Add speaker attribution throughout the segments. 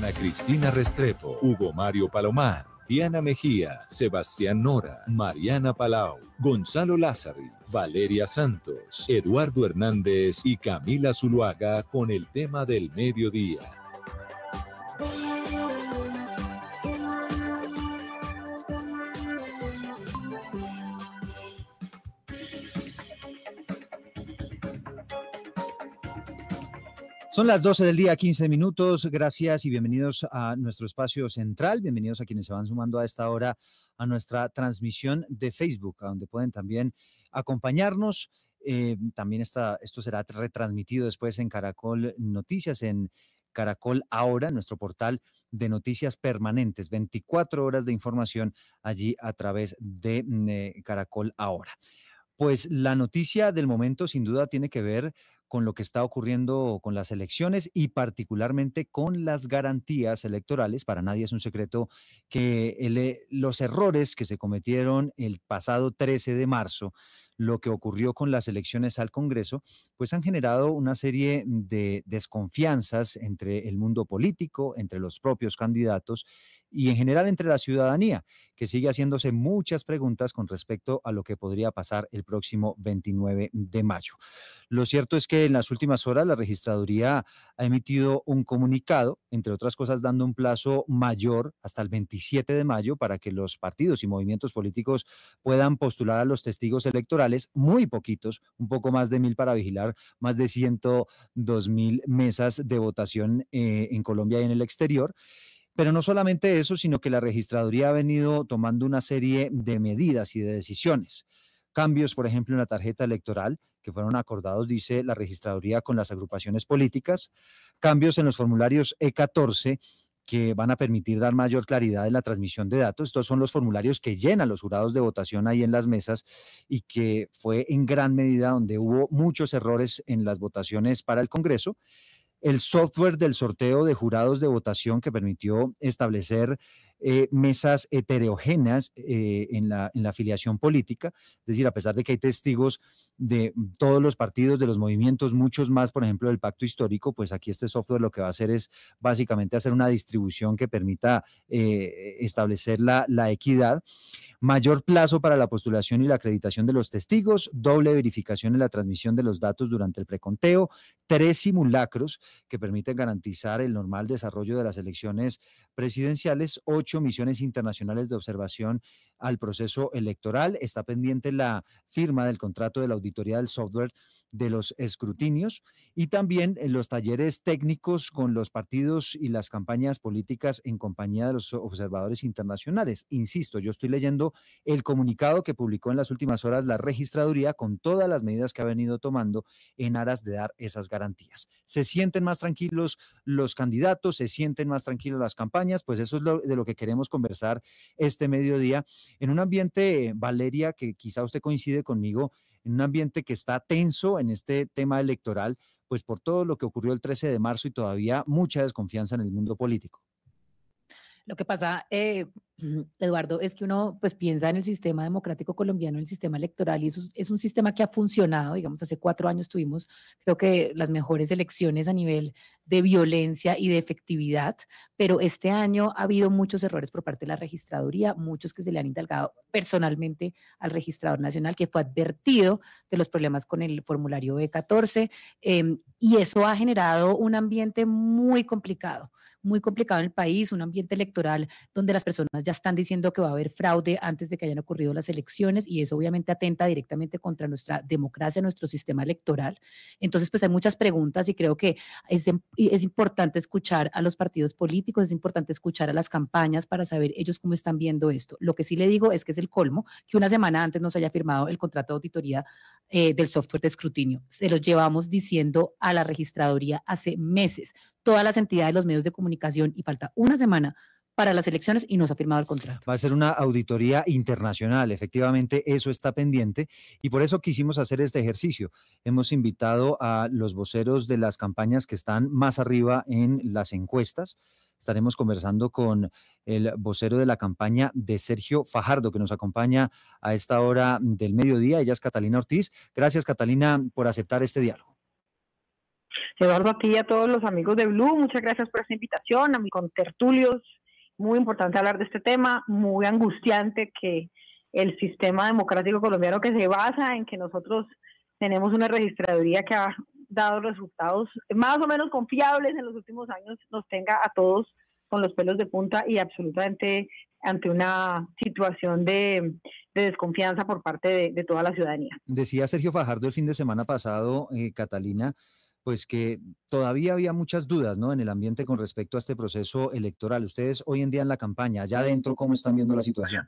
Speaker 1: Ana Cristina Restrepo, Hugo Mario Palomar, Diana Mejía, Sebastián Nora, Mariana Palau, Gonzalo Lázari, Valeria Santos, Eduardo Hernández y Camila Zuluaga con el tema del mediodía.
Speaker 2: Son las 12 del día, 15 minutos. Gracias y bienvenidos a nuestro espacio central. Bienvenidos a quienes se van sumando a esta hora a nuestra transmisión de Facebook, a donde pueden también acompañarnos. También esto será retransmitido después en Caracol Noticias, en Caracol Ahora, nuestro portal de noticias permanentes. 24 horas de información allí a través de Caracol Ahora. Pues la noticia del momento sin duda tiene que ver con lo que está ocurriendo con las elecciones y particularmente con las garantías electorales. Para nadie es un secreto que los errores que se cometieron el pasado 13 de marzo, lo que ocurrió con las elecciones al Congreso, pues han generado una serie de desconfianzas entre el mundo político, entre los propios candidatos y en general entre la ciudadanía, que sigue haciéndose muchas preguntas con respecto a lo que podría pasar el próximo 29 de mayo. Lo cierto es que en las últimas horas la registraduría ha emitido un comunicado, entre otras cosas dando un plazo mayor hasta el 27 de mayo para que los partidos y movimientos políticos puedan postular a los testigos electorales, muy poquitos, un poco más de 1.000 para vigilar más de 102.000 mesas de votación en Colombia y en el exterior. Pero no solamente eso, sino que la registraduría ha venido tomando una serie de medidas y de decisiones. Cambios, por ejemplo, en la tarjeta electoral, que fueron acordados, dice la registraduría, con las agrupaciones políticas. Cambios en los formularios E14, que van a permitir dar mayor claridad en la transmisión de datos. Estos son los formularios que llenan los jurados de votación ahí en las mesas y que fue en gran medida donde hubo muchos errores en las votaciones para el Congreso. El software del sorteo de jurados de votación que permitió establecer mesas heterogéneas en la afiliación política, es decir, a pesar de que hay testigos de todos los partidos, de los movimientos, muchos más, por ejemplo, del Pacto Histórico, pues aquí este software lo que va a hacer es básicamente hacer una distribución que permita establecer la equidad. Mayor plazo para la postulación y la acreditación de los testigos, doble verificación en la transmisión de los datos durante el preconteo, 3 simulacros que permiten garantizar el normal desarrollo de las elecciones presidenciales, 8 misiones internacionales de observación al proceso electoral. Está pendiente la firma del contrato de la auditoría del software de los escrutinios y también en los talleres técnicos con los partidos y las campañas políticas en compañía de los observadores internacionales. Insisto, yo estoy leyendo el comunicado que publicó en las últimas horas la registraduría con todas las medidas que ha venido tomando en aras de dar esas garantías. ¿Se sienten más tranquilos los candidatos? ¿Se sienten más tranquilos las campañas? Pues eso es de lo que queremos conversar este mediodía en un ambiente, Valeria, que quizá usted coincide conmigo, en un ambiente que está tenso en este tema electoral, pues por todo lo que ocurrió el 13 de marzo y todavía mucha desconfianza en el mundo político.
Speaker 3: Lo que pasa, Eduardo, es que uno pues piensa en el sistema democrático colombiano, el sistema electoral, y eso es un sistema que ha funcionado. Digamos, hace 4 años tuvimos, creo que las mejores elecciones a nivel de violencia y de efectividad, pero este año ha habido muchos errores por parte de la registraduría, muchos que se le han indagado personalmente al registrador nacional, que fue advertido de los problemas con el formulario E14, y eso ha generado un ambiente muy complicado en el país, un ambiente electoral donde las personas ya están diciendo que va a haber fraude antes de que hayan ocurrido las elecciones, y eso obviamente atenta directamente contra nuestra democracia, nuestro sistema electoral. Entonces, pues hay muchas preguntas y creo que es importante escuchar a los partidos políticos, es importante escuchar a las campañas para saber ellos cómo están viendo esto. Lo que sí le digo es que es el colmo que una semana antes nos haya firmado el contrato de auditoría del software de escrutinio. Se los llevamos diciendo a la registraduría hace meses, todas las entidades, los medios de comunicación, y falta una semana para las elecciones y no se ha firmado el contrato.
Speaker 2: Va a ser una auditoría internacional, efectivamente eso está pendiente y por eso quisimos hacer este ejercicio. Hemos invitado a los voceros de las campañas que están más arriba en las encuestas. Estaremos conversando con el vocero de la campaña de Sergio Fajardo, que nos acompaña a esta hora del mediodía. Ella es Catalina Ortiz. Gracias, Catalina, por aceptar este diálogo.
Speaker 4: Eduardo, a ti y a todos los amigos de Blue, muchas gracias por esta invitación, a mis contertulios. Muy importante hablar de este tema, muy angustiante que el sistema democrático colombiano, que se basa en que nosotros tenemos una registraduría que ha dado resultados más o menos confiables en los últimos años, nos tenga a todos con los pelos de punta y absolutamente ante una situación de desconfianza por parte de toda la ciudadanía.
Speaker 2: Decía Sergio Fajardo el fin de semana pasado, Catalina, pues que todavía había muchas dudas, ¿no?, en el ambiente con respecto a este proceso electoral. Ustedes hoy en día en la campaña, allá adentro, ¿cómo están viendo la situación?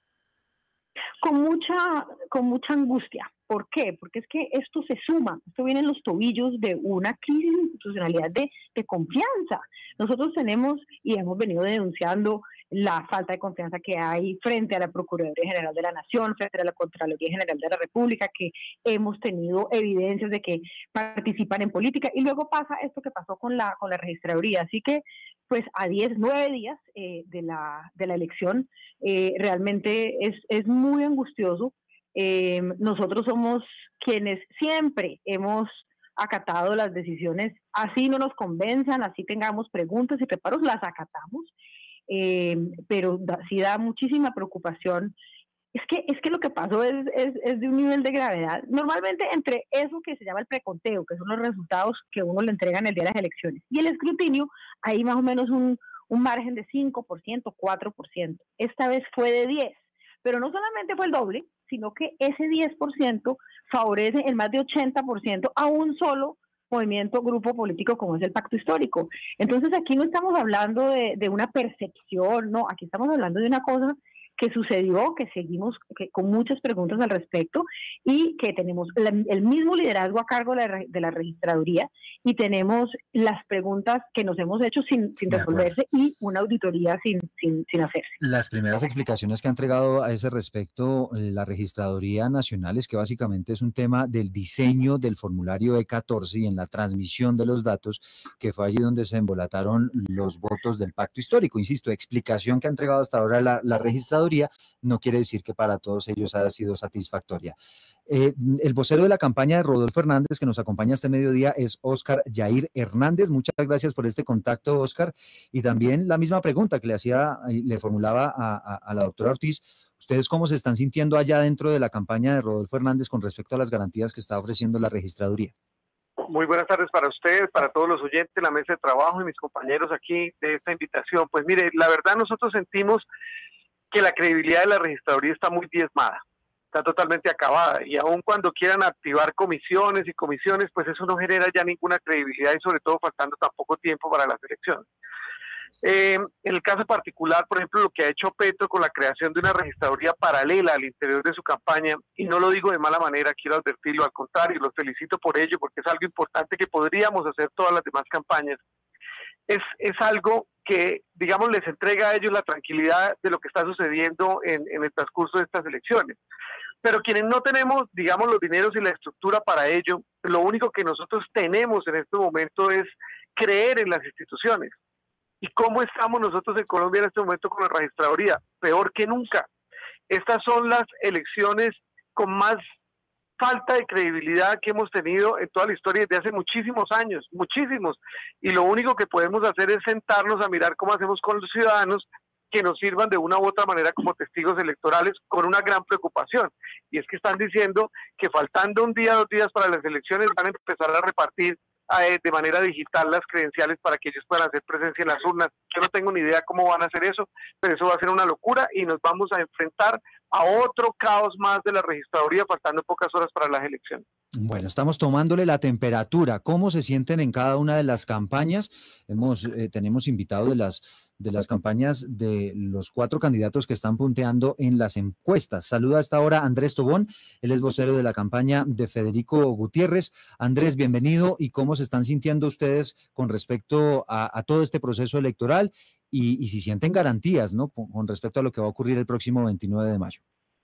Speaker 4: Con mucha angustia. ¿Por qué? Porque es que esto se suma, esto viene en los tobillos de una crisis de institucionalidad de confianza. Nosotros tenemos y hemos venido denunciando la falta de confianza que hay frente a la Procuraduría General de la Nación, frente a la Contraloría General de la República, que hemos tenido evidencias de que participan en política, y luego pasa esto que pasó con la registraduría. Así que, pues a 9 días de la elección, realmente es muy angustioso. Nosotros somos quienes siempre hemos acatado las decisiones, así no nos convenzan, así tengamos preguntas y reparos, las acatamos, pero sí da muchísima preocupación. Es que lo que pasó es de un nivel de gravedad. Normalmente entre eso que se llama el preconteo, que son los resultados que uno le entrega en el día de las elecciones, y el escrutinio, hay más o menos un margen de 5%, 4%. Esta vez fue de 10%, pero no solamente fue el doble, sino que ese 10% favorece en más de 80% a un solo movimiento, grupo político como es el Pacto Histórico. Entonces aquí no estamos hablando de una percepción, no, aquí estamos hablando de una cosa que sucedió, que seguimos con muchas preguntas al respecto, y que tenemos el mismo liderazgo a cargo de la registraduría, y tenemos las preguntas que nos hemos hecho sin resolverse, y una auditoría sin hacerse.
Speaker 2: Las primeras explicaciones que ha entregado a ese respecto la Registraduría Nacional es que básicamente es un tema del diseño del formulario E14 y en la transmisión de los datos, que fue allí donde se embolataron los votos del Pacto Histórico. Insisto, explicación que ha entregado hasta ahora la Registraduría no quiere decir que para todos ellos haya sido satisfactoria. El vocero de la campaña de Rodolfo Hernández, que nos acompaña este mediodía, es Óscar Yair Hernández. Muchas gracias por este contacto, Óscar. Y también la misma pregunta que le formulaba a la doctora Ortiz. ¿Ustedes cómo se están sintiendo allá dentro de la campaña de Rodolfo Hernández con respecto a las garantías que está ofreciendo la registraduría?
Speaker 5: Muy buenas tardes para ustedes, para todos los oyentes, la mesa de trabajo y mis compañeros aquí de esta invitación. Pues mire, la verdad nosotros sentimos que la credibilidad de la registraduría está muy diezmada, está totalmente acabada, y aun cuando quieran activar comisiones, pues eso no genera ya ninguna credibilidad, y sobre todo faltando tan poco tiempo para las elecciones. En el caso particular, por ejemplo, lo que ha hecho Petro con la creación de una registraduría paralela al interior de su campaña, y no lo digo de mala manera, quiero advertirlo, al contrario, los felicito por ello, porque es algo importante que podríamos hacer todas las demás campañas. Es algo que, digamos, les entrega a ellos la tranquilidad de lo que está sucediendo en el transcurso de estas elecciones. Pero quienes no tenemos, digamos, los dineros y la estructura para ello, lo único que nosotros tenemos en este momento es creer en las instituciones. ¿Y cómo estamos nosotros en Colombia en este momento con la registraduría? Peor que nunca. Estas son las elecciones con más falta de credibilidad que hemos tenido en toda la historia desde hace muchísimos años, muchísimos, y lo único que podemos hacer es sentarnos a mirar cómo hacemos con los ciudadanos que nos sirvan de una u otra manera como testigos electorales, con una gran preocupación, y es que están diciendo que faltando un día, 2 días para las elecciones van a empezar a repartir de manera digital las credenciales para que ellos puedan hacer presencia en las urnas. Yo no tengo ni idea cómo van a hacer eso, pero eso va a ser una locura y nos vamos a enfrentar a otro caos más de la registraduría faltando pocas horas para las elecciones.
Speaker 2: Bueno, estamos tomándole la temperatura. ¿Cómo se sienten en cada una de las campañas? Tenemos invitados de las campañas de los 4 candidatos que están punteando en las encuestas. Saluda a esta hora Andrés Tobón, él es vocero de la campaña de Federico Gutiérrez. Andrés, bienvenido. ¿Y cómo se están sintiendo ustedes con respecto a todo este proceso electoral y si sienten garantías, ¿no?, con respecto a lo que va a ocurrir el próximo 29 de mayo?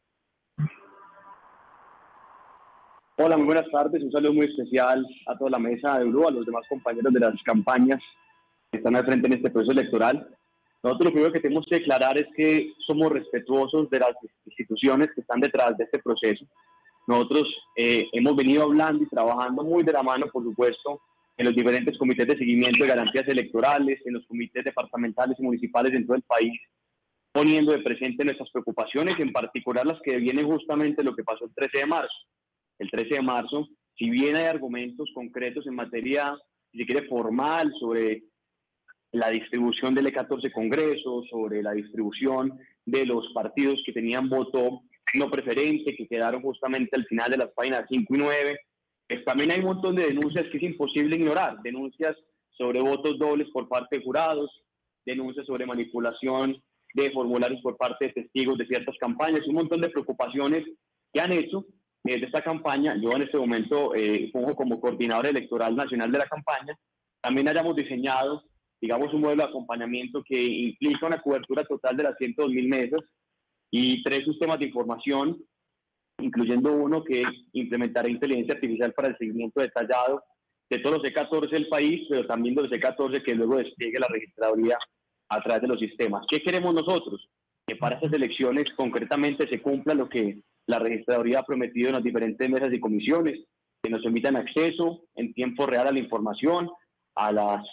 Speaker 6: Hola, muy buenas tardes. Un saludo muy especial a toda la mesa de Blue, a los demás compañeros de las campañas que están al frente en este proceso electoral. Nosotros lo primero que tenemos que declarar es que somos respetuosos de las instituciones que están detrás de este proceso. Nosotros hemos venido hablando y trabajando muy de la mano, por supuesto, en los diferentes comités de seguimiento de garantías electorales, en los comités departamentales y municipales en todo el país, poniendo de presente nuestras preocupaciones, en particular las que vienen justamente lo que pasó el 13 de marzo. El 13 de marzo, si bien hay argumentos concretos en materia, si se quiere, formal, sobre la distribución del E14 Congreso, sobre la distribución de los partidos que tenían voto no preferente, que quedaron justamente al final de las páginas 5 y 9, pues también hay un montón de denuncias que es imposible ignorar, denuncias sobre votos dobles por parte de jurados, denuncias sobre manipulación de formularios por parte de testigos de ciertas campañas, un montón de preocupaciones que han hecho de esta campaña. Yo en este momento funjo como coordinador electoral nacional de la campaña. También hayamos diseñado, digamos, un modelo de acompañamiento que implica una cobertura total de las 102.000 mesas y 3 sistemas de información, incluyendo uno que implementará inteligencia artificial para el seguimiento detallado de todos los E14 del país, pero también de los E14 que luego despliegue la registraduría a través de los sistemas. ¿Qué queremos nosotros? Que para estas elecciones concretamente se cumpla lo que la registraduría ha prometido en las diferentes mesas y comisiones, que nos permitan acceso en tiempo real a la información, a las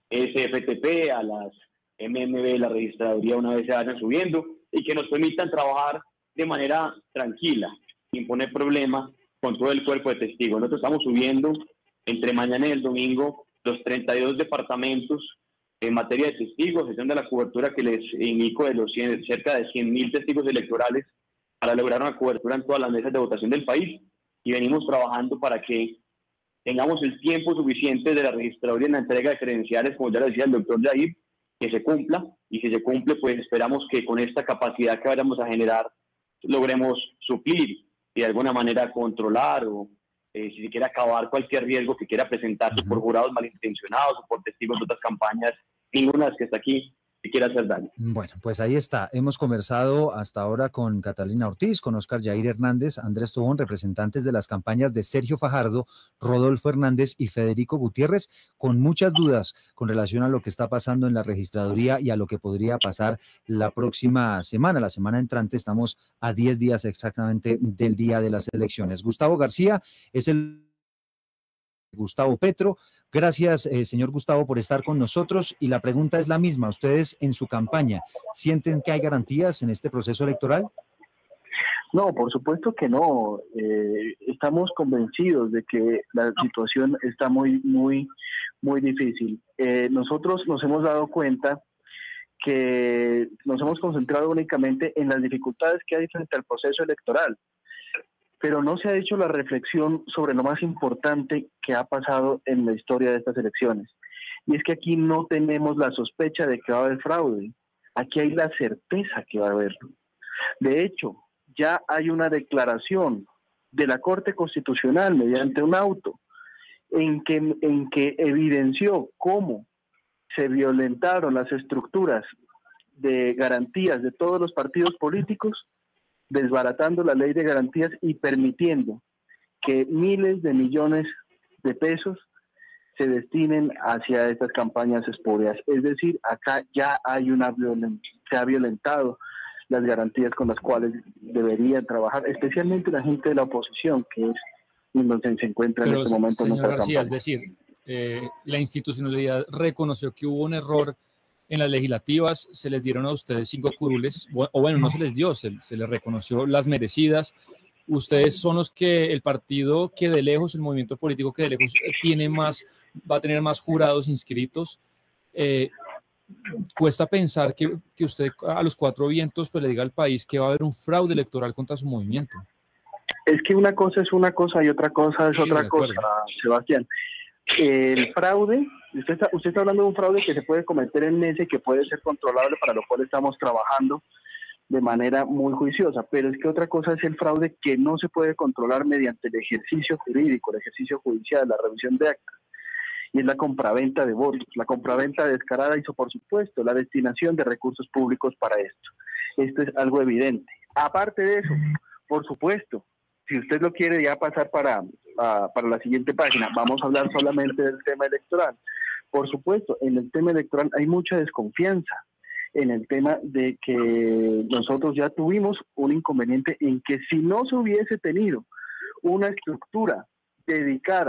Speaker 6: SFTP, a las MMB de la registraduría una vez se vayan subiendo, y que nos permitan trabajar de manera tranquila, sin poner problemas con todo el cuerpo de testigos. Nosotros estamos subiendo entre mañana y el domingo los 32 departamentos en materia de testigos, gestión de la cobertura que les indico de los cerca de 100.000 testigos electorales para lograr una cobertura en todas las mesas de votación del país, y venimos trabajando para que tengamos el tiempo suficiente de la registraduría en la entrega de credenciales, como ya lo decía el doctor Jair, que se cumpla, y si se cumple, pues esperamos que con esta capacidad que vayamos a generar logremos suplir y de alguna manera controlar o si se quiere acabar cualquier riesgo que quiera presentarse por jurados malintencionados o por testigos de otras campañas, ninguna de las que está aquí que quiera hacer daño.
Speaker 2: Bueno, pues ahí está. Hemos conversado hasta ahora con Catalina Ortiz, con Óscar Yair Hernández, Andrés Tobón, representantes de las campañas de Sergio Fajardo, Rodolfo Hernández y Federico Gutiérrez, con muchas dudas con relación a lo que está pasando en la registraduría y a lo que podría pasar la próxima semana. La semana entrante estamos a 10 días exactamente del día de las elecciones. Gustavo García es el Gustavo Petro. Gracias, señor Gustavo, por estar con nosotros. Y la pregunta es la misma. ¿Ustedes en su campaña sienten que hay garantías en este proceso electoral?
Speaker 7: No, por supuesto que no. Estamos convencidos de que la situación está muy difícil. Nosotros nos hemos dado cuenta que nos hemos concentrado únicamente en las dificultades que hay frente al proceso electoral, pero no se ha hecho la reflexión sobre lo más importante que ha pasado en la historia de estas elecciones. Y es que aquí no tenemos la sospecha de que va a haber fraude. Aquí hay la certeza que va a haberlo. De hecho, ya hay una declaración de la Corte Constitucional mediante un auto en que evidenció cómo se violentaron las estructuras de garantías de todos los partidos políticos, desbaratando la ley de garantías y permitiendo que miles de millones de pesos se destinen hacia estas campañas espurias. Es decir, acá ya hay se ha violentado las garantías con las cuales deberían trabajar, especialmente la gente de la oposición, que es donde se encuentra en este momento.
Speaker 8: Señor García, es decir, la institucionalidad reconoció que hubo un error en las legislativas, se les dieron a ustedes 5 curules, o bueno, no se les dio, se les reconoció las merecidas. Ustedes son los que, el partido que de lejos, el movimiento político que de lejos va a tener más jurados inscritos. Cuesta pensar que usted a los 4 vientos pues le diga al país que va a haber un fraude electoral contra su movimiento.
Speaker 7: Es que una cosa es una cosa y otra cosa es otra cosa, Sebastián. El fraude, usted está hablando de un fraude que se puede cometer en ese, que puede ser controlable, para lo cual estamos trabajando de manera muy juiciosa, pero es que otra cosa es el fraude que no se puede controlar mediante el ejercicio jurídico, el ejercicio judicial, la revisión de actas, y es la compraventa de votos, la compraventa descarada y, por supuesto, la destinación de recursos públicos para esto. Esto es algo evidente. Aparte de eso, por supuesto, si usted lo quiere ya pasar para la siguiente página, vamos a hablar solamente del tema electoral. Por supuesto, en el tema electoral hay mucha desconfianza, en el tema de que nosotros ya tuvimos un inconveniente en que si no se hubiese tenido una estructura dedicada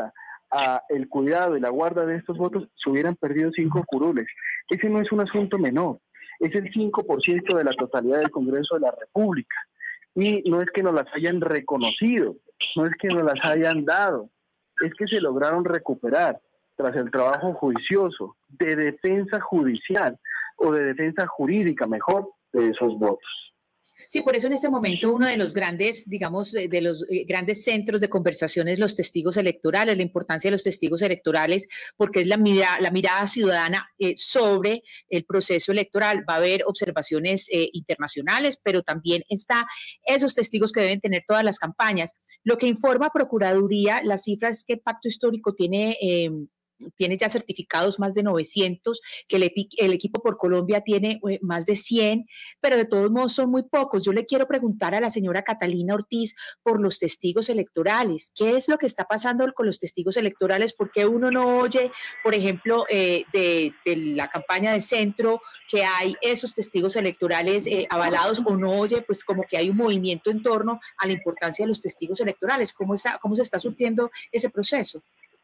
Speaker 7: a el cuidado y la guarda de estos votos, se hubieran perdido 5 curules. Ese no es un asunto menor, es el 5% de la totalidad del Congreso de la República. Y no es que nos las hayan reconocido, no es que nos las hayan dado, es que se lograron recuperar tras el trabajo juicioso, de defensa judicial o de defensa jurídica, mejor, de esos votos.
Speaker 9: Sí, por eso en este momento uno de los grandes, digamos, de los grandes centros de conversación es los testigos electorales, la importancia de los testigos electorales, porque es la mirada ciudadana sobre el proceso electoral. Va a haber observaciones internacionales, pero también está esos testigos que deben tener todas las campañas. Lo que informa Procuraduría, las cifras que Pacto Histórico tiene ya certificados más de 900, que el equipo por Colombia tiene más de 100, pero de todos modos son muy pocos. Yo le quiero preguntar a la señora Catalina Ortiz por los testigos electorales. ¿Qué es lo que está pasando con los testigos electorales? ¿Por qué uno no oye, por ejemplo, de la campaña de centro, que hay esos testigos electorales avalados, o no oye, pues como que hay un movimiento en torno a la importancia de los testigos electorales? ¿Cómo se está surtiendo ese proceso?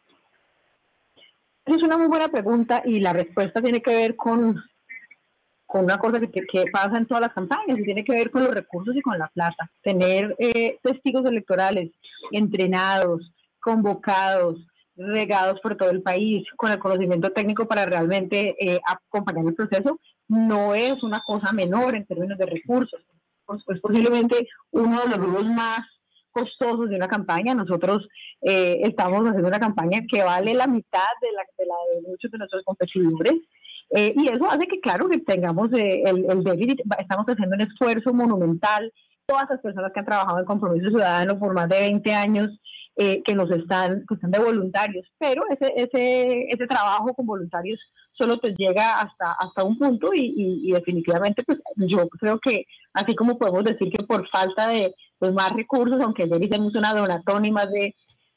Speaker 4: Es una muy buena pregunta y la respuesta tiene que ver con una cosa que pasa en todas las campañas y tiene que ver con los recursos y con la plata. Tener testigos electorales entrenados, convocados, regados por todo el país, con el conocimiento técnico para realmente acompañar el proceso, no es una cosa menor en términos de recursos. Pues posiblemente uno de los rubros más costosos de una campaña. Nosotros estamos haciendo una campaña que vale la mitad de la de muchos de nuestros competidores, y eso hace que, claro, que tengamos el déficit. Estamos haciendo un esfuerzo monumental. Todas las personas que han trabajado en Compromiso Ciudadano por más de 20 años, que están de voluntarios, pero ese trabajo con voluntarios solo pues llega hasta un punto y definitivamente pues yo creo que así como podemos decir que por falta de pues más recursos, aunque ayer hicimos una donatón y más de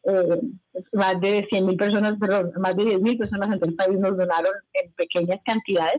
Speaker 4: 100.000 personas, perdón, más de 10.000 personas en todo el país nos donaron en pequeñas cantidades,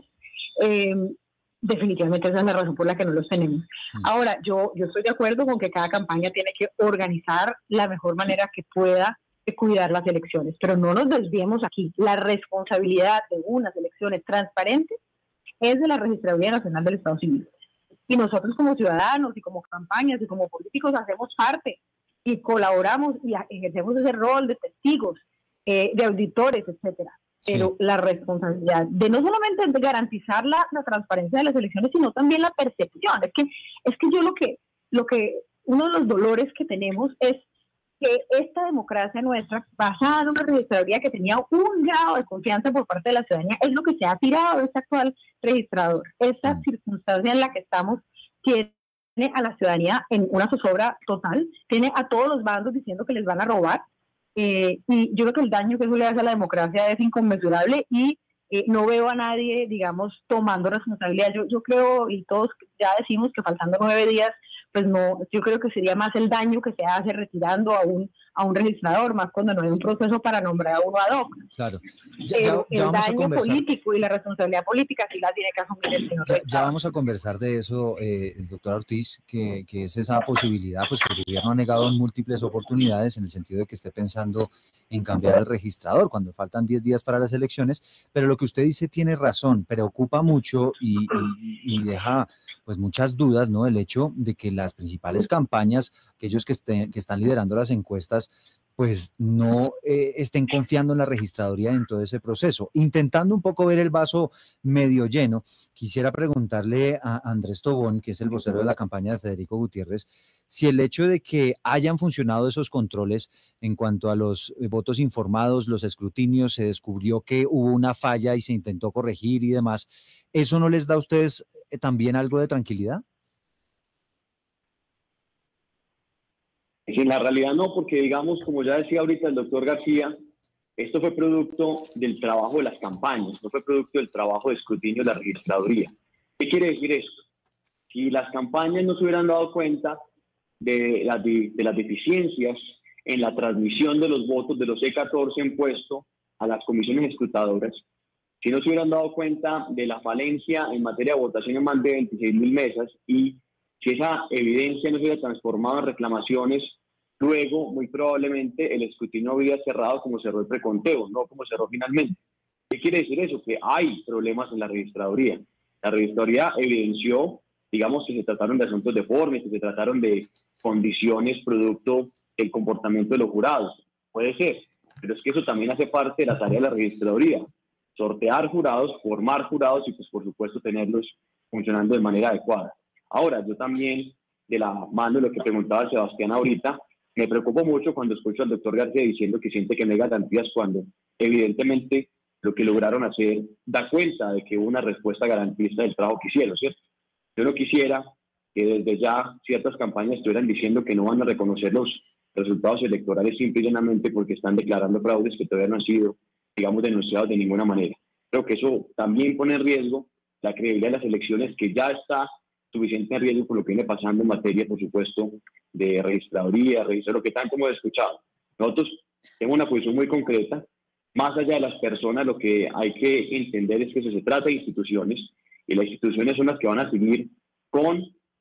Speaker 4: definitivamente esa es la razón por la que no los tenemos. Ahora, yo estoy de acuerdo con que cada campaña tiene que organizar la mejor manera que pueda de cuidar las elecciones, pero no nos desviemos aquí. La responsabilidad de unas elecciones transparentes es de la Registraduría Nacional del Estado Civil. Y nosotros como ciudadanos y como campañas y como políticos hacemos parte y colaboramos y ejercemos ese rol de testigos, de auditores, etcétera. Pero la responsabilidad de no solamente garantizar la transparencia de las elecciones, sino también la percepción. Es que yo lo que uno de los dolores que tenemos es que esta democracia nuestra, basada en una registraduría que tenía un grado de confianza por parte de la ciudadanía, es lo que se ha tirado de este actual registrador. Esta circunstancia en la que estamos tiene a la ciudadanía en una zozobra total, tiene a todos los bandos diciendo que les van a robar, y yo creo que el daño que eso le hace a la democracia es inconmensurable y no veo a nadie, digamos, tomando responsabilidad. Yo creo, y todos ya decimos que faltando 9 días, pues no, yo creo que sería más el daño que se hace retirando a un registrador, más cuando no hay un proceso para nombrar a uno ad hoc.
Speaker 2: Claro.
Speaker 4: El daño político y la responsabilidad política sí la tiene que asumir el señor.
Speaker 2: Ya vamos a conversar de eso, el doctor Ortiz, que es esa posibilidad, pues que el gobierno ha negado en múltiples oportunidades en el sentido de que esté pensando en cambiar el registrador cuando faltan 10 días para las elecciones, pero lo que usted dice tiene razón, preocupa mucho y deja pues muchas dudas, ¿no? El hecho de que las principales campañas, aquellos que están liderando las encuestas, pues no estén confiando en la registraduría en todo ese proceso. Intentando un poco ver el vaso medio lleno, quisiera preguntarle a Andrés Tobón, que es el vocero de la campaña de Federico Gutiérrez, si el hecho de que hayan funcionado esos controles en cuanto a los votos informados, los escrutinios, se descubrió que hubo una falla y se intentó corregir y demás, ¿eso no les da a ustedes también algo de tranquilidad?
Speaker 6: En la realidad no, porque digamos, como ya decía ahorita el doctor García, esto fue producto del trabajo de las campañas, no fue producto del trabajo de escrutinio de la registraduría. ¿Qué quiere decir esto? Si las campañas no se hubieran dado cuenta de las deficiencias en la transmisión de los votos de los E14 en puesto a las comisiones escrutadoras, si no se hubieran dado cuenta de la falencia en materia de votación en más de 26.000 mesas y si esa evidencia no se hubiera transformado en reclamaciones Luego, muy probablemente, el escrutinio habría cerrado como cerró el preconteo, no como cerró finalmente. ¿Qué quiere decir eso? Que hay problemas en la registraduría. La registraduría evidenció, digamos, que se trataron de asuntos deformes, que se trataron de condiciones producto del comportamiento de los jurados. Puede ser, pero es que eso también hace parte de la tarea de la registraduría. Sortear jurados, formar jurados y, pues, por supuesto, tenerlos funcionando de manera adecuada. Ahora, yo también, de la mano de lo que preguntaba Sebastián ahorita, me preocupo mucho cuando escucho al doctor García diciendo que siente que no hay garantías cuando, evidentemente, lo que lograron hacer da cuenta de que hubo una respuesta garantista del trabajo que hicieron, ¿cierto? Yo no quisiera que desde ya ciertas campañas estuvieran diciendo que no van a reconocer los resultados electorales simple y llanamente porque están declarando fraudes que todavía no han sido, digamos, denunciados de ninguna manera. Creo que eso también pone en riesgo la credibilidad de las elecciones, que ya está suficiente en riesgo por lo que viene pasando en materia, por supuesto, de registraduría, registro, lo que tanto hemos escuchado. Nosotros tenemos una posición muy concreta. Más allá de las personas, lo que hay que entender es que se trata de instituciones, y las instituciones son las que van a seguir con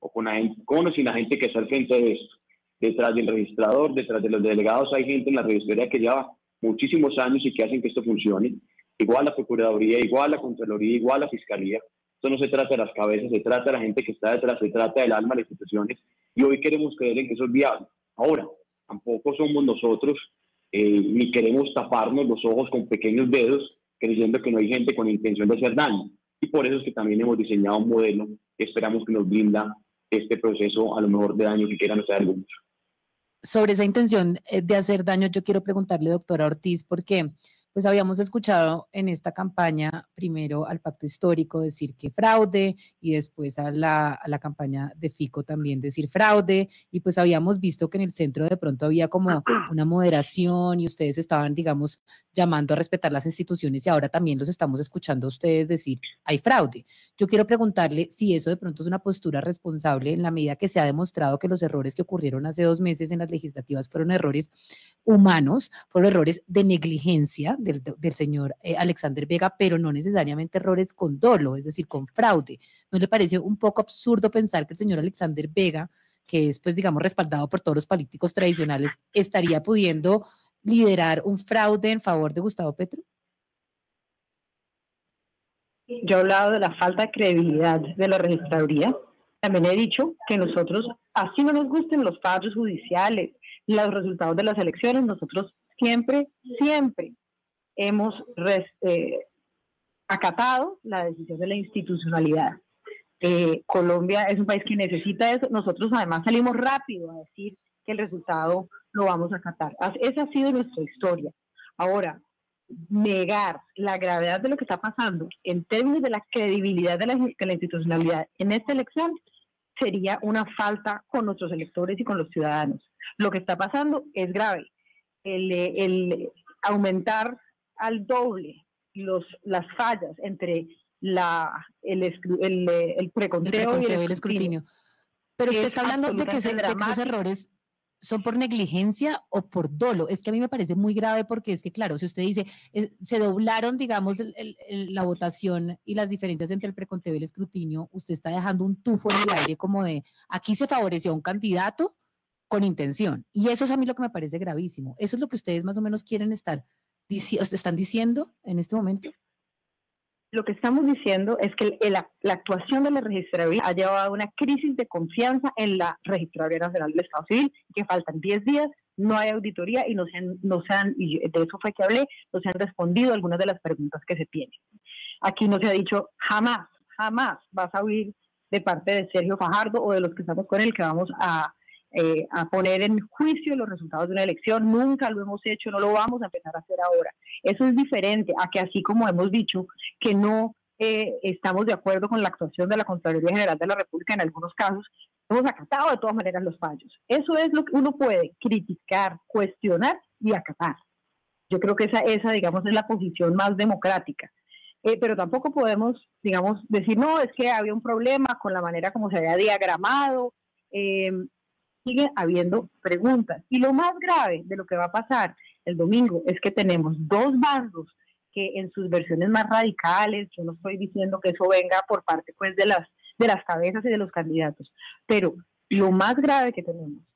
Speaker 6: o sin la gente que está al frente de esto. Detrás del registrador, detrás de los delegados, hay gente en la registraduría que lleva muchísimos años y que hacen que esto funcione. Igual la Procuraduría, igual la Contraloría, igual la Fiscalía. Esto no se trata de las cabezas, se trata de la gente que está detrás, se trata del alma de las instituciones, y hoy queremos creer en que eso es viable. Ahora, tampoco somos nosotros ni queremos taparnos los ojos con pequeños dedos creyendo que no hay gente con intención de hacer daño. Y por eso es que también hemos diseñado un modelo que esperamos que nos brinda este proceso a lo mejor de daño que quieran hacer algunos.
Speaker 3: Sobre esa intención de hacer daño, yo quiero preguntarle, doctora Ortiz, porque pues habíamos escuchado en esta campaña primero al pacto histórico decir que fraude, y después a la campaña de Fico también decir fraude, y pues habíamos visto que en el centro de pronto había como una moderación y ustedes estaban, digamos, llamando a respetar las instituciones, y ahora también los estamos escuchando a ustedes decir hay fraude. Yo quiero preguntarle si eso de pronto es una postura responsable en la medida que se ha demostrado que los errores que ocurrieron hace 2 meses en las legislativas fueron errores humanos, fueron errores de negligencia del señor Alexander Vega, pero no necesariamente errores con dolo, es decir, con fraude. ¿No le parece un poco absurdo pensar que el señor Alexander Vega, que es, pues, digamos, respaldado por todos los políticos tradicionales, estaría pudiendo liderar un fraude en favor de Gustavo Petro?
Speaker 4: Yo he hablado de la falta de credibilidad de la registraduría. También he dicho que nosotros, así no nos gusten los fallos judiciales, los resultados de las elecciones, nosotros siempre hemos acatado la decisión de la institucionalidad. Colombia es un país que necesita eso. Nosotros además salimos rápido a decir que el resultado lo vamos a acatar. Esa ha sido nuestra historia. Ahora, negar la gravedad de lo que está pasando en términos de la credibilidad de la institucionalidad en esta elección sería una falta con nuestros electores y con los ciudadanos. Lo que está pasando es grave. El aumentar al doble las fallas entre el preconteo y el escrutinio.
Speaker 3: Pero usted está hablando de que esos errores son por negligencia o por dolo. Es que a mí me parece muy grave, porque es que, claro, si usted dice, se doblaron, digamos, la votación y las diferencias entre el preconteo y el escrutinio, usted está dejando un tufo en el aire como de, aquí se favoreció a un candidato con intención. Y eso es a mí lo que me parece gravísimo. ¿Eso es lo que ustedes más o menos quieren están diciendo en este momento?
Speaker 4: Lo que estamos diciendo es que la actuación de la Registraduría ha llevado a una crisis de confianza en la Registraduría Nacional del Estado Civil, que faltan 10 días, no hay auditoría y no se han, y de eso fue que hablé, no se han respondido algunas de las preguntas que se tienen. Aquí no se ha dicho jamás vas a oír de parte de Sergio Fajardo o de los que estamos con él que vamos a poner en juicio los resultados de una elección. Nunca lo hemos hecho, no lo vamos a empezar a hacer ahora. Eso es diferente a que, así como hemos dicho que no estamos de acuerdo con la actuación de la Contraloría General de la República en algunos casos, hemos acatado de todas maneras los fallos. Eso es lo que uno puede criticar, cuestionar y acatar. Yo creo que esa digamos, es la posición más democrática. Pero tampoco podemos, digamos, decir, no, es que había un problema con la manera como se había diagramado. Sigue habiendo preguntas. Y lo más grave de lo que va a pasar el domingo es que tenemos dos bandos que en sus versiones más radicales, yo no estoy diciendo que eso venga por parte, pues, de las cabezas y de los candidatos, pero lo más grave que tenemos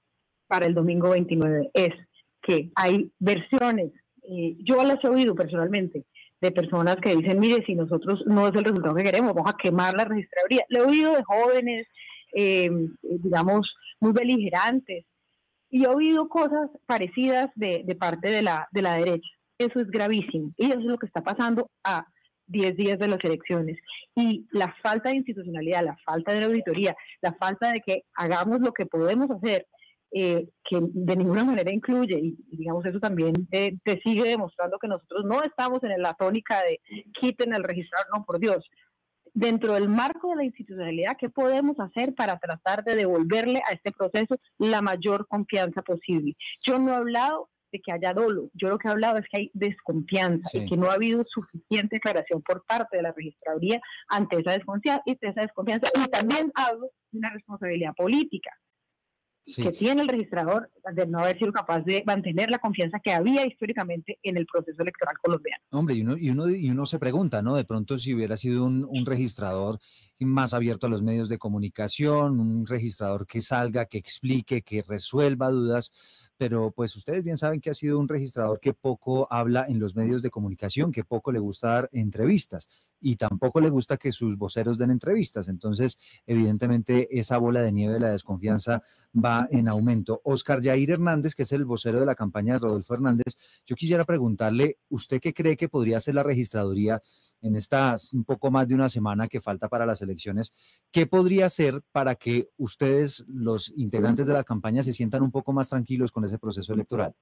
Speaker 4: para el domingo 29 es que hay versiones, yo las he oído personalmente, de personas que dicen, mire, si nosotros no es el resultado que queremos, vamos a quemar la registraduría. Le he oído de jóvenes, digamos, muy beligerantes, y he oído cosas parecidas de parte de la derecha. Eso es gravísimo, y eso es lo que está pasando a 10 días de las elecciones. Y la falta de institucionalidad, la falta de la auditoría, la falta de que hagamos lo que podemos hacer, que de ninguna manera incluye, y digamos eso también te sigue demostrando que nosotros no estamos en la tónica de quiten el registrador, no, por Dios. Dentro del marco de la institucionalidad, ¿qué podemos hacer para tratar de devolverle a este proceso la mayor confianza posible? Yo no he hablado de que haya dolo, yo lo que he hablado es que hay desconfianza, y que no ha habido suficiente declaración por parte de la registraduría ante esa desconfianza, y también hablo de una responsabilidad política que tiene el registrador de no haber sido capaz de mantener la confianza que había históricamente en el proceso electoral colombiano.
Speaker 2: Hombre, y uno se pregunta, ¿no? De pronto, si hubiera sido un registrador más abierto a los medios de comunicación, un registrador que salga, que explique, que resuelva dudas, pero pues ustedes bien saben que ha sido un registrador que poco habla en los medios de comunicación, que poco le gusta dar entrevistas, y tampoco le gusta que sus voceros den entrevistas. Entonces, evidentemente, esa bola de nieve de la desconfianza va en aumento. Oscar Yair Hernández, que es el vocero de la campaña de Rodolfo Hernández, yo quisiera preguntarle, ¿usted qué cree que podría hacer la registraduría en estas un poco más de una semana que falta para las elecciones? ¿Qué podría hacer para que ustedes, los integrantes de la campaña, se sientan un poco más tranquilos con ese proceso electoral?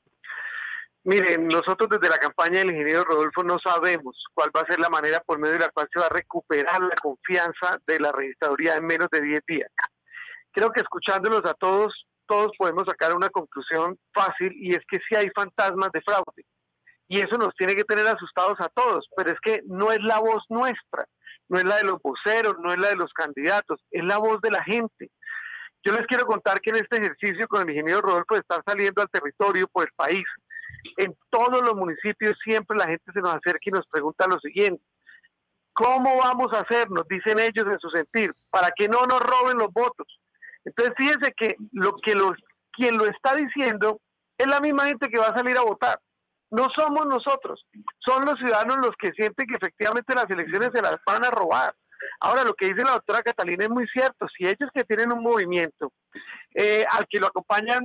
Speaker 5: Miren, nosotros desde la campaña del ingeniero Rodolfo no sabemos cuál va a ser la manera por medio de la cual se va a recuperar la confianza de la registraduría en menos de 10 días. Creo que escuchándolos a todos podemos sacar una conclusión fácil, y es que sí hay fantasmas de fraude. Y eso nos tiene que tener asustados a todos, pero es que no es la voz nuestra, no es la de los voceros, no es la de los candidatos, es la voz de la gente. Yo les quiero contar que en este ejercicio con el ingeniero Rodolfo de estar saliendo al territorio por el país, en todos los municipios siempre la gente se nos acerca y nos pregunta lo siguiente: ¿cómo vamos a hacer? Nos dicen ellos en su sentir, para que no nos roben los votos. Entonces fíjense que quien lo está diciendo es la misma gente que va a salir a votar. No somos nosotros, son los ciudadanos los que sienten que efectivamente las elecciones se las van a robar. Ahora, lo que dice la doctora Catalina es muy cierto. Si ellos que tienen un movimiento al que lo acompañan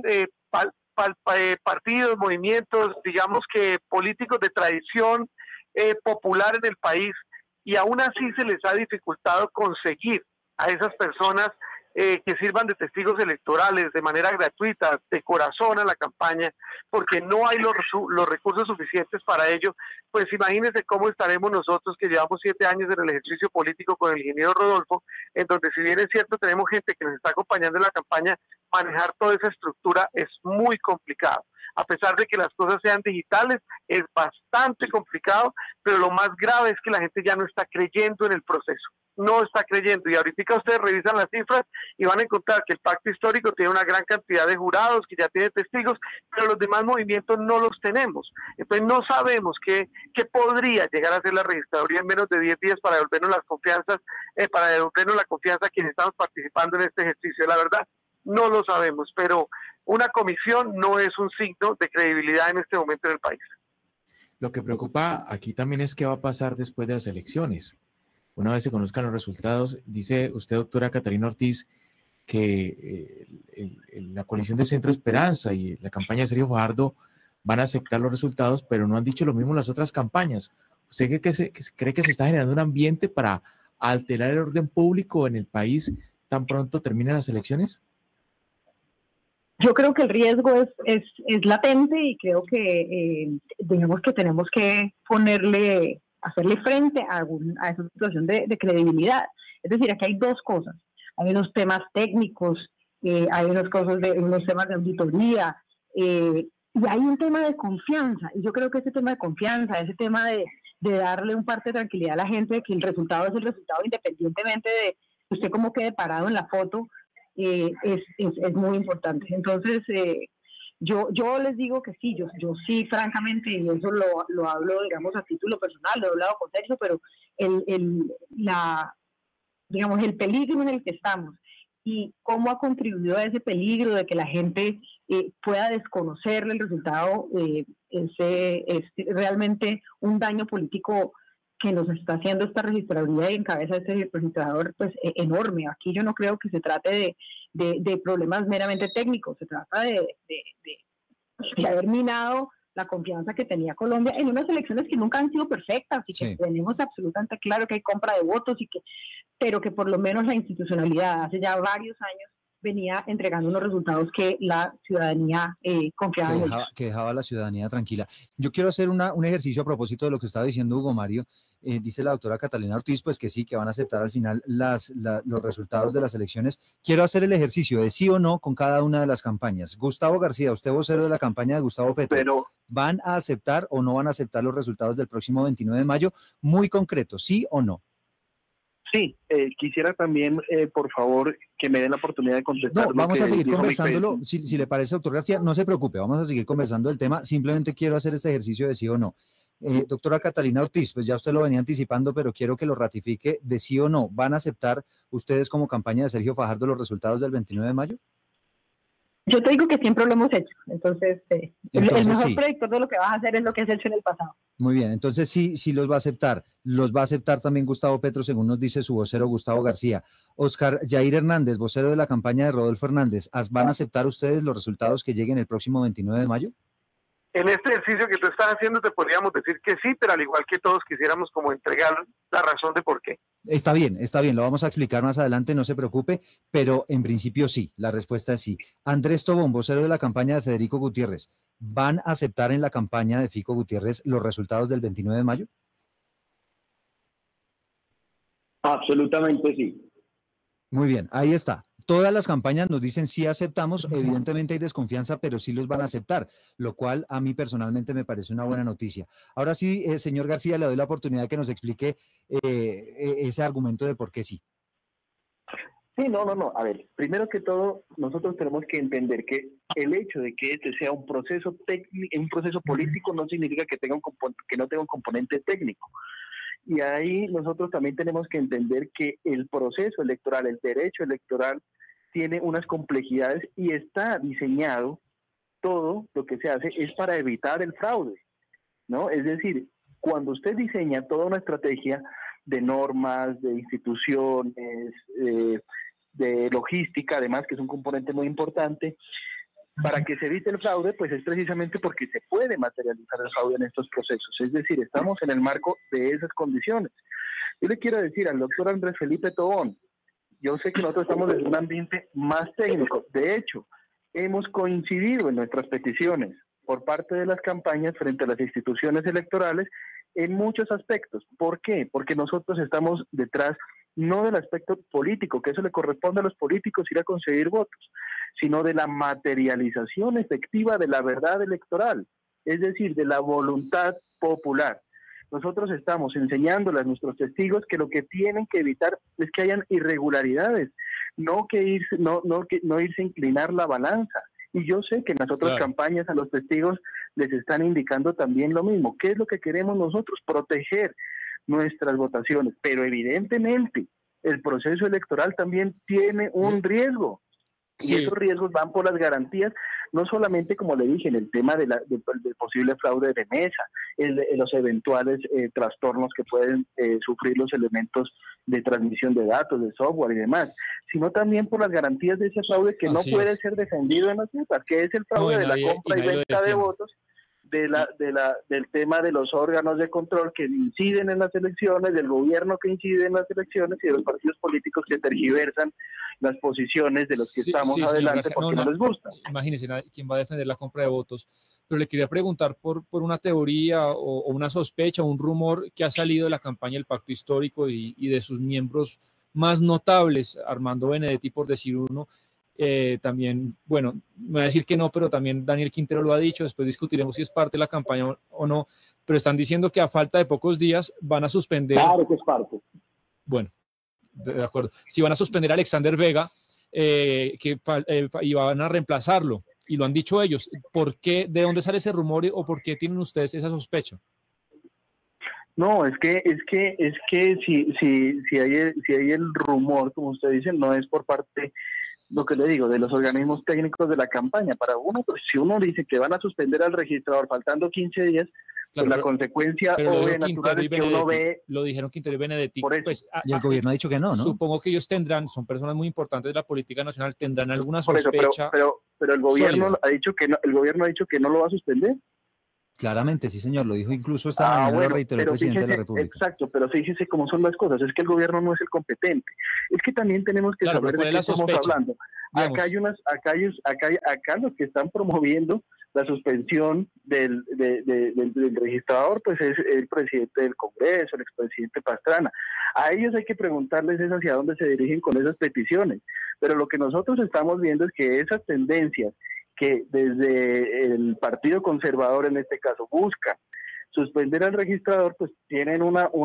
Speaker 5: partidos, movimientos, digamos que políticos de tradición popular en el país, y aún así se les ha dificultado conseguir a esas personas que sirvan de testigos electorales de manera gratuita, de corazón a la campaña, porque no hay los recursos suficientes para ello, pues imagínense cómo estaremos nosotros que llevamos 7 años en el ejercicio político con el ingeniero Rodolfo, en donde, si bien es cierto tenemos gente que nos está acompañando en la campaña, manejar toda esa estructura es muy complicado. A pesar de que las cosas sean digitales, es bastante complicado, pero lo más grave es que la gente ya no está creyendo en el proceso. No está creyendo, y ahorita ustedes revisan las cifras y van a encontrar que el pacto histórico tiene una gran cantidad de jurados, que ya tiene testigos, pero los demás movimientos no los tenemos. Entonces no sabemos qué podría llegar a ser la registraduría en menos de 10 días para devolvernos la confianza a quienes estamos participando en este ejercicio. La verdad, no lo sabemos, pero una comisión no es un signo de credibilidad en este momento en el país.
Speaker 10: Lo que preocupa aquí también es qué va a pasar después de las elecciones. Una vez se conozcan los resultados, dice usted, doctora Catalina Ortiz, que la coalición de Centro Esperanza y la campaña de Sergio Fajardo van a aceptar los resultados, pero no han dicho lo mismo las otras campañas. ¿Usted cree que se está generando un ambiente para alterar el orden público en el país tan pronto terminen las elecciones?
Speaker 4: Yo creo que el riesgo es latente, y creo que digamos que tenemos que hacerle frente a esa situación de credibilidad. Es decir, aquí hay dos cosas. Hay unos temas técnicos, hay unos temas de auditoría, y hay un tema de confianza. Y yo creo que ese tema de confianza, ese tema de darle un parte de tranquilidad a la gente, de que el resultado es el resultado independientemente de usted cómo quede parado en la foto, es muy importante. Entonces, yo les digo que sí, yo sí, francamente, y eso lo hablo, digamos, a título personal, lo he hablado con Sergio, pero el peligro en el que estamos y cómo ha contribuido a ese peligro de que la gente pueda desconocerle el resultado, es realmente un daño político que nos está haciendo esta registraduría y en cabeza de este registrador, pues enorme. Aquí yo no creo que se trate de problemas meramente técnicos, se trata de haber minado la confianza que tenía Colombia en unas elecciones que nunca han sido perfectas y que tenemos absolutamente claro que hay compra de votos, pero que por lo menos la institucionalidad hace ya varios años venía entregando unos resultados que la ciudadanía confiaba en ellos.
Speaker 2: Que dejaba a la ciudadanía tranquila. Yo quiero hacer un ejercicio a propósito de lo que estaba diciendo Hugo Mario. Dice la doctora Catalina Ortiz, pues que sí, que van a aceptar al final los resultados de las elecciones. Quiero hacer el ejercicio de sí o no con cada una de las campañas. Gustavo García, usted vocero de la campaña de Gustavo Petro, ¿van a aceptar o no van a aceptar los resultados del próximo 29 de mayo? Muy concreto, ¿sí o no?
Speaker 7: Sí, quisiera también, por favor, que me den la oportunidad de contestar.
Speaker 2: No, vamos a seguir conversándolo, si le parece, doctor García, no se preocupe, vamos a seguir conversando el tema, simplemente quiero hacer este ejercicio de sí o no. Doctora Catalina Ortiz, pues ya usted lo venía anticipando, pero quiero que lo ratifique de sí o no. ¿Van a aceptar ustedes como campaña de Sergio Fajardo los resultados del 29 de mayo?
Speaker 4: Yo te digo que siempre lo hemos hecho, entonces el mejor predictor de lo que vas a hacer es lo que has hecho en el pasado.
Speaker 2: Muy bien, entonces sí los va a aceptar. Los va a aceptar también Gustavo Petro, según nos dice su vocero Gustavo García. Oscar Yair Hernández, vocero de la campaña de Rodolfo Hernández, ¿van a aceptar ustedes los resultados que lleguen el próximo 29 de mayo?
Speaker 5: En este ejercicio que tú estás haciendo te podríamos decir que sí, pero al igual que todos quisiéramos como entregar la razón de por qué.
Speaker 2: Está bien, lo vamos a explicar más adelante, no se preocupe, pero en principio sí, la respuesta es sí. Andrés Tobón, vocero de la campaña de Federico Gutiérrez, ¿van a aceptar en la campaña de Fico Gutiérrez los resultados del 29 de mayo?
Speaker 6: Absolutamente sí.
Speaker 2: Muy bien, ahí está. Todas las campañas nos dicen sí aceptamos, evidentemente hay desconfianza, pero sí los van a aceptar, lo cual a mí personalmente me parece una buena noticia. Ahora sí, señor García, le doy la oportunidad de que nos explique ese argumento de por qué sí.
Speaker 7: Sí, no. A ver, primero que todo, nosotros tenemos que entender que el hecho de que este sea un proceso técnico, un proceso político, no significa que no tenga un componente técnico. Y ahí nosotros también tenemos que entender que el proceso electoral, el derecho electoral, tiene unas complejidades y está diseñado, todo lo que se hace es para evitar el fraude, ¿no? Es decir, cuando usted diseña toda una estrategia de normas, de instituciones, de logística, además, que es un componente muy importante, para que se evite el fraude, pues es precisamente porque se puede materializar el fraude en estos procesos. Es decir, estamos en el marco de esas condiciones. Yo le quiero decir al doctor Andrés Felipe Tobón, yo sé que nosotros estamos en un ambiente más técnico. De hecho, hemos coincidido en nuestras peticiones por parte de las campañas frente a las instituciones electorales en muchos aspectos. ¿Por qué? Porque nosotros estamos detrás no del aspecto político, que eso le corresponde a los políticos ir a conseguir votos, sino de la materialización efectiva de la verdad electoral, es decir, de la voluntad popular. Nosotros estamos enseñándole a nuestros testigos que lo que tienen que evitar es que hayan irregularidades, no irse a inclinar la balanza. Y yo sé que en las otras campañas a los testigos les están indicando también lo mismo. ¿Qué es lo que queremos nosotros? Proteger nuestras votaciones, pero evidentemente el proceso electoral también tiene un riesgo. Y esos riesgos van por las garantías, no solamente, como le dije, en el tema del posible fraude de mesa, los eventuales trastornos que pueden sufrir los elementos de transmisión de datos, de software y demás, sino también por las garantías de ese fraude que no puede ser defendido en las urnas, que es el fraude de la compra y venta de votos, del tema de los órganos de control que inciden en las elecciones, del gobierno que incide en las elecciones y de los partidos políticos que tergiversan las posiciones de los que estamos adelante porque no les gusta.
Speaker 8: Imagínense quién va a defender la compra de votos, pero le quería preguntar por una teoría o una sospecha o un rumor que ha salido de la campaña del Pacto Histórico y de sus miembros más notables, Armando Benedetti por decir uno. También, bueno, me voy a decir que no, pero también Daniel Quintero lo ha dicho, después discutiremos si es parte de la campaña o no, pero están diciendo que a falta de pocos días van a suspender.
Speaker 7: Claro que es parte.
Speaker 8: Bueno, de acuerdo. Si van a suspender a Alexander Vega y van a reemplazarlo, y lo han dicho ellos, ¿por qué? ¿De dónde sale ese rumor o por qué tienen ustedes esa sospecha?
Speaker 7: No, es que si hay el rumor, como usted dice, no es por parte lo que le digo, de los organismos técnicos de la campaña. Para uno, pues si uno dice que van a suspender al registrador faltando 15 días,
Speaker 8: Claro,
Speaker 7: pues la consecuencia obvia natural es que uno ve...
Speaker 8: Lo dijeron Quintero y Benedetti. Pues,
Speaker 2: y el gobierno ha dicho que no, ¿no?
Speaker 8: Supongo que ellos tendrán, son personas muy importantes de la política nacional, tendrán alguna
Speaker 7: Por eso,
Speaker 8: sospecha.
Speaker 7: pero el gobierno
Speaker 8: sólida.
Speaker 7: ha dicho que no, el gobierno ha dicho que no lo va a suspender.
Speaker 2: Claramente, sí, señor, lo dijo incluso esta mañana,
Speaker 7: bueno,
Speaker 2: lo reiteró el
Speaker 7: pero
Speaker 2: presidente de la
Speaker 7: fíjese,
Speaker 2: República.
Speaker 7: exacto, pero fíjese cómo son las cosas, es que el gobierno no es el competente. Es que también tenemos que
Speaker 8: Claro,
Speaker 7: saber
Speaker 8: pero
Speaker 7: de
Speaker 8: ¿cuál
Speaker 7: qué
Speaker 8: es la
Speaker 7: estamos
Speaker 8: sospecha?
Speaker 7: hablando.
Speaker 8: Digamos.
Speaker 7: Acá los que están promoviendo la suspensión del registrador, pues es el presidente del Congreso, el expresidente Pastrana. A ellos hay que preguntarles es hacia dónde se dirigen con esas peticiones. Pero lo que nosotros estamos viendo es que esas tendencias que desde el Partido Conservador, en este caso, buscan suspender al registrador, pues tienen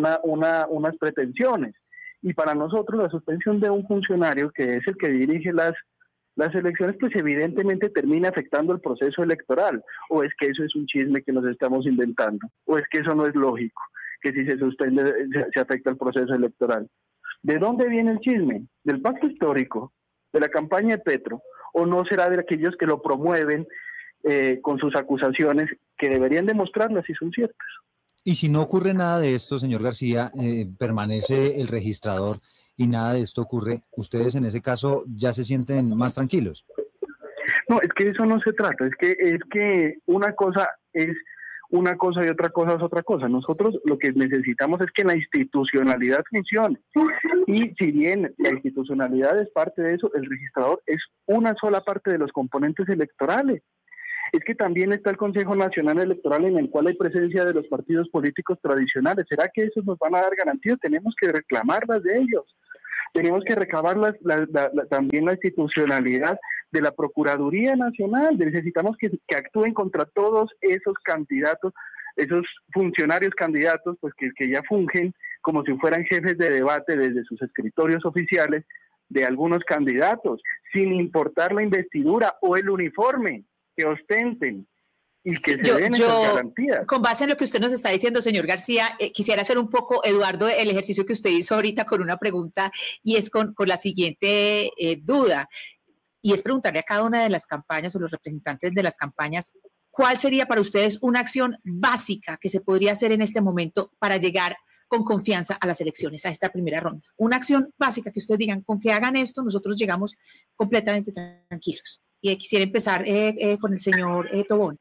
Speaker 7: unas pretensiones. Y para nosotros la suspensión de un funcionario que es el que dirige las elecciones, pues evidentemente termina afectando el proceso electoral. ¿O es que eso es un chisme que nos estamos inventando? ¿O es que eso no es lógico, que si se suspende se afecta el proceso electoral? ¿De dónde viene el chisme? ¿Del pacto histórico? ¿De la campaña de Petro? ¿O no será de aquellos que lo promueven con sus acusaciones, que deberían demostrarlas si son ciertas?
Speaker 2: Y si no ocurre nada de esto, señor García, permanece el registrador y nada de esto ocurre, ¿ustedes en ese caso ya se sienten más tranquilos?
Speaker 7: No, es que eso no se trata, es que una cosa es una cosa y otra cosa es otra cosa. Nosotros lo que necesitamos es que la institucionalidad funcione. Y si bien la institucionalidad es parte de eso, el registrador es una sola parte de los componentes electorales. Es que también está el Consejo Nacional Electoral, en el cual hay presencia de los partidos políticos tradicionales. ¿Será que esos nos van a dar garantías? Tenemos que reclamarlas de ellos. Tenemos que recabar también la institucionalidad de la Procuraduría Nacional. Necesitamos que actúen contra todos esos candidatos, esos funcionarios candidatos, pues que ya fungen como si fueran jefes de debate desde sus escritorios oficiales de algunos candidatos, sin importar la investidura o el uniforme que ostenten. Y que se den esas garantías.
Speaker 9: Con base en lo que usted nos está diciendo, señor García, quisiera hacer un poco, Eduardo, el ejercicio que usted hizo ahorita con una pregunta, y es con la siguiente duda, y es preguntarle a cada una de las campañas o los representantes de las campañas, ¿cuál sería para ustedes una acción básica que se podría hacer en este momento para llegar con confianza a las elecciones, a esta primera ronda? Una acción básica que ustedes digan, con que hagan esto, nosotros llegamos completamente tranquilos. Y quisiera empezar con el señor Tobón.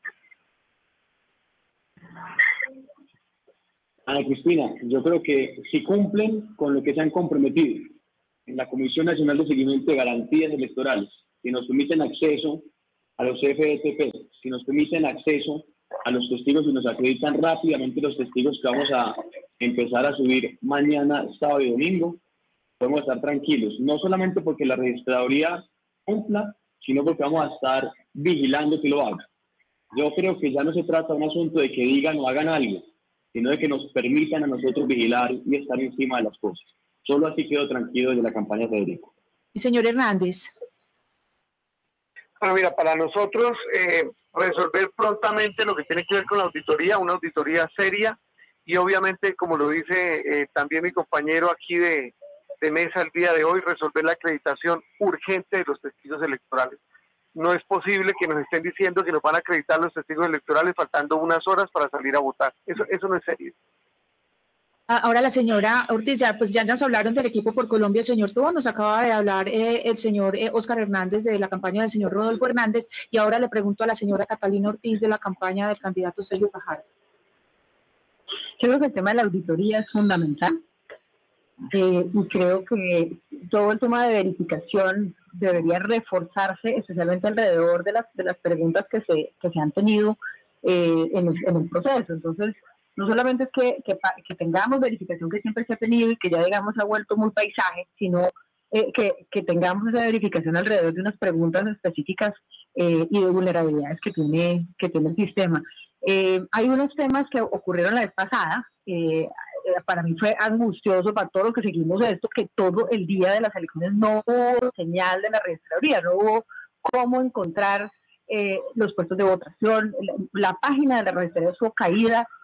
Speaker 6: Ana Cristina, yo creo que si cumplen con lo que se han comprometido en la Comisión Nacional de Seguimiento de Garantías Electorales, si nos permiten acceso a los FETP, si nos permiten acceso a los testigos y nos acreditan rápidamente los testigos que vamos a empezar a subir mañana, sábado y domingo, podemos estar tranquilos, no solamente porque la registraduría cumpla, sino porque vamos a estar vigilando que lo haga. Yo creo que ya no se trata de un asunto de que digan o hagan algo, sino de que nos permitan a nosotros vigilar y estar encima de las cosas. Solo así quedo tranquilo desde la campaña, Federico.
Speaker 9: Y señor Hernández.
Speaker 5: Bueno, mira, para nosotros resolver prontamente lo que tiene que ver con la auditoría, una auditoría seria, y obviamente, como lo dice también mi compañero aquí de mesa el día de hoy, resolver la acreditación urgente de los testigos electorales. No es posible que nos estén diciendo que nos van a acreditar los testigos electorales faltando unas horas para salir a votar. Eso no es serio.
Speaker 9: Ahora la señora Ortiz, ya nos hablaron del equipo por Colombia, el señor Tobón, nos acaba de hablar el señor Óscar Hernández de la campaña del señor Rodolfo Hernández, y ahora le pregunto a la señora Catalina Ortiz de la campaña del candidato Sergio Fajardo.
Speaker 4: Yo creo que el tema de la auditoría es fundamental, y creo que todo el tema de verificación debería reforzarse, especialmente alrededor de las preguntas que se han tenido en el proceso. Entonces, no solamente es que tengamos verificación que siempre se ha tenido y que ya, digamos, ha vuelto muy paisaje, sino que tengamos esa verificación alrededor de unas preguntas específicas y de vulnerabilidades que tiene el sistema. Hay unos temas que ocurrieron la vez pasada. Para mí fue angustioso, para todos los que seguimos esto, que todo el día de las elecciones no hubo señal de la registraduría, no hubo cómo encontrar los puestos de votación, la página de la registraduría estuvo caída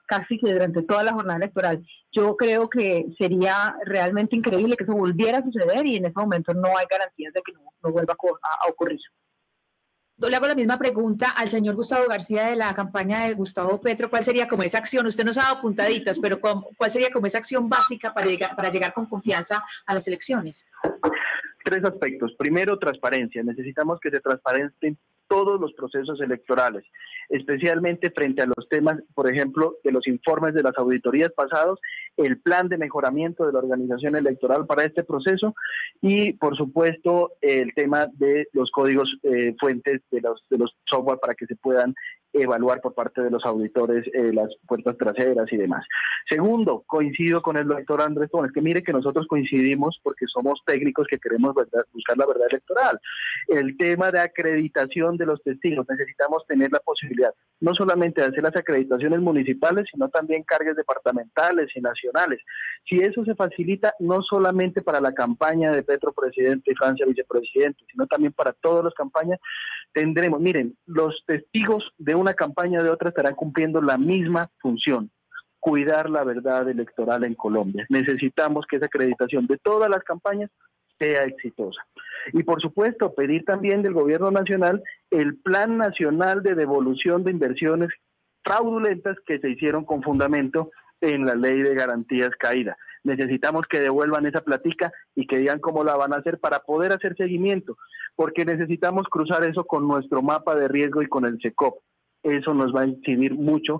Speaker 4: casi que durante toda la jornada electoral. Yo creo que sería realmente increíble que eso volviera a suceder y en ese momento no hay garantías de que no vuelva a ocurrir.
Speaker 9: Yo le hago la misma pregunta al señor Gustavo García de la campaña de Gustavo Petro. ¿Cuál sería como esa acción? Usted nos ha dado puntaditas, pero ¿cuál sería como esa acción básica para llegar con confianza a las elecciones?
Speaker 7: 3 aspectos. Primero, transparencia. Necesitamos que se transparenten todos los procesos electorales, especialmente frente a los temas, por ejemplo, de los informes de las auditorías pasados, el plan de mejoramiento de la organización electoral para este proceso y, por supuesto, el tema de los códigos fuentes de los software para que se puedan evaluar por parte de los auditores las puertas traseras y demás. Segundo, coincido con el doctor Andrés Tobón, es que mire que nosotros coincidimos porque somos técnicos que queremos buscar la verdad electoral. El tema de acreditación de los testigos, necesitamos tener la posibilidad no solamente de hacer las acreditaciones municipales, sino también cargas departamentales y nacionales. Si eso se facilita no solamente para la campaña de Petro presidente y Francia vicepresidente, sino también para todas las campañas, tendremos, miren, los testigos de una campaña o de otra estarán cumpliendo la misma función, cuidar la verdad electoral en Colombia. Necesitamos que esa acreditación de todas las campañas sea exitosa. Y por supuesto, pedir también del gobierno nacional el Plan Nacional de Devolución de Inversiones fraudulentas que se hicieron con fundamento en la Ley de Garantías caída. Necesitamos que devuelvan esa platica y que digan cómo la van a hacer para poder hacer seguimiento, porque necesitamos cruzar eso con nuestro mapa de riesgo y con el SECOP. Eso nos va a incidir mucho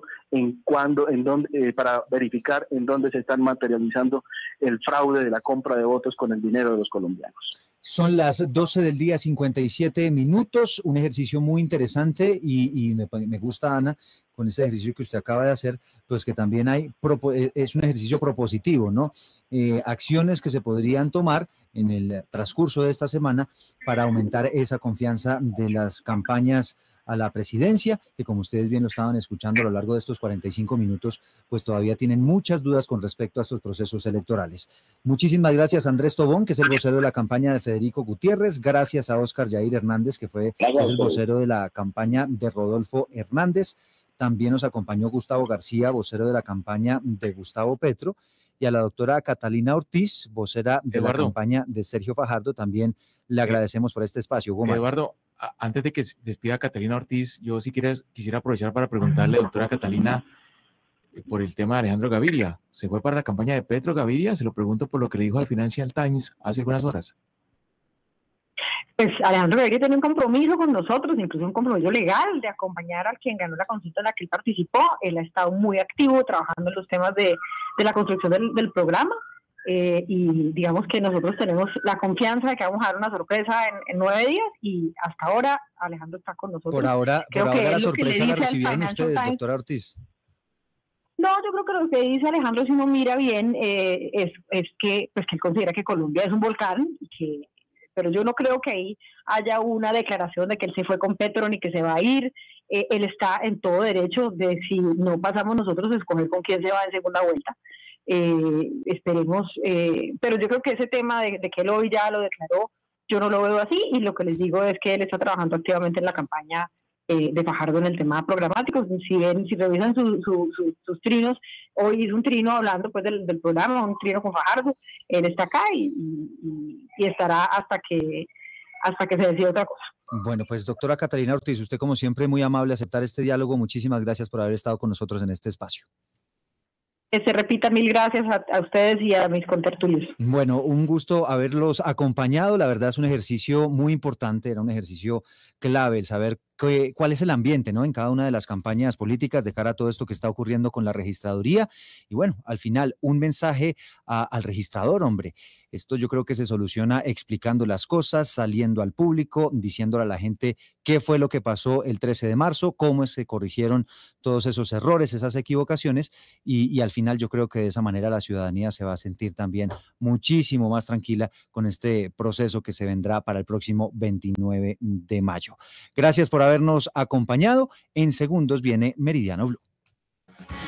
Speaker 7: para verificar en dónde se están materializando el fraude de la compra de votos con el dinero de los colombianos.
Speaker 2: Son las 12 del día, 57 minutos, un ejercicio muy interesante y me gusta, Ana, con este ejercicio que usted acaba de hacer, pues que también es un ejercicio propositivo, ¿no? Acciones que se podrían tomar en el transcurso de esta semana para aumentar esa confianza de las campañas a la presidencia, que como ustedes bien lo estaban escuchando a lo largo de estos 45 minutos, pues todavía tienen muchas dudas con respecto a estos procesos electorales. Muchísimas gracias a Andrés Tobón, que es el vocero de la campaña de Federico Gutiérrez, gracias a Óscar Yair Hernández, que es el vocero de la campaña de Rodolfo Hernández. También nos acompañó Gustavo García, vocero de la campaña de Gustavo Petro, y a la doctora Catalina Ortiz, vocera de la campaña de Sergio Fajardo. También le agradecemos por este espacio.
Speaker 10: Eduardo, antes de que despida a Catalina Ortiz, yo sí quisiera aprovechar para preguntarle, doctora Catalina, por el tema de Alejandro Gaviria. ¿Se fue para la campaña de Petro Gaviria? Se lo pregunto por lo que le dijo al Financial Times hace algunas horas.
Speaker 4: Pues Alejandro Gaviria tiene un compromiso con nosotros, incluso un compromiso legal de acompañar a quien ganó la consulta en la que él participó. Él ha estado muy activo trabajando en los temas de la construcción del programa y digamos que nosotros tenemos la confianza de que vamos a dar una sorpresa en 9 días y hasta ahora Alejandro está con nosotros.
Speaker 2: Por ahora la sorpresa la recibieron ustedes, doctora Ortiz.
Speaker 4: No, yo creo que lo que dice Alejandro, si uno mira bien, es que pues que él considera que Colombia es un volcán y pero yo no creo que ahí haya una declaración de que él se fue con Petro ni que se va a ir. Él está en todo derecho de, si no pasamos nosotros, escoger con quién se va en segunda vuelta. Esperemos, pero yo creo que ese tema de que él hoy ya lo declaró, yo no lo veo así, y lo que les digo es que él está trabajando activamente en la campaña de Fajardo en el tema programático. Si revisan sus trinos, hoy hizo un trino hablando pues del programa, un trino con Fajardo. Él está acá y estará hasta que se decida otra cosa.
Speaker 2: Bueno, pues doctora Catalina Ortiz, usted como siempre muy amable aceptar este diálogo. Muchísimas gracias por haber estado con nosotros en este espacio.
Speaker 4: Que se repita, mil gracias a ustedes y a mis contertulios.
Speaker 2: Bueno, un gusto haberlos acompañado. La verdad es un ejercicio muy importante, era un ejercicio clave el saber cuál es el ambiente, ¿no?, en cada una de las campañas políticas de cara a todo esto que está ocurriendo con la registraduría. Y bueno, al final, un mensaje al registrador, hombre. Esto yo creo que se soluciona explicando las cosas, saliendo al público, diciéndole a la gente qué fue lo que pasó el 13 de marzo, cómo se corrigieron todos esos errores, esas equivocaciones, y al final yo creo que de esa manera la ciudadanía se va a sentir también muchísimo más tranquila con este proceso que se vendrá para el próximo 29 de mayo. Gracias por habernos acompañado. En segundos viene Meridiano Blue.